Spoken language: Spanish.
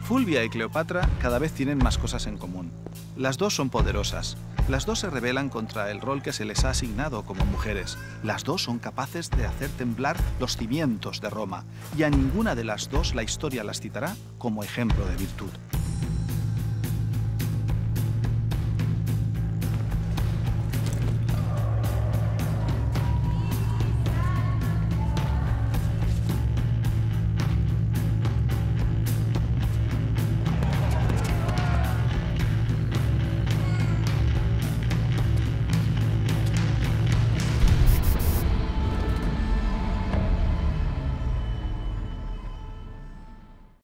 Fulvia y Cleopatra cada vez tienen más cosas en común. Las dos son poderosas. Las dos se rebelan contra el rol que se les ha asignado como mujeres. Las dos son capaces de hacer temblar los cimientos de Roma. Y a ninguna de las dos la historia las citará como ejemplo de virtud.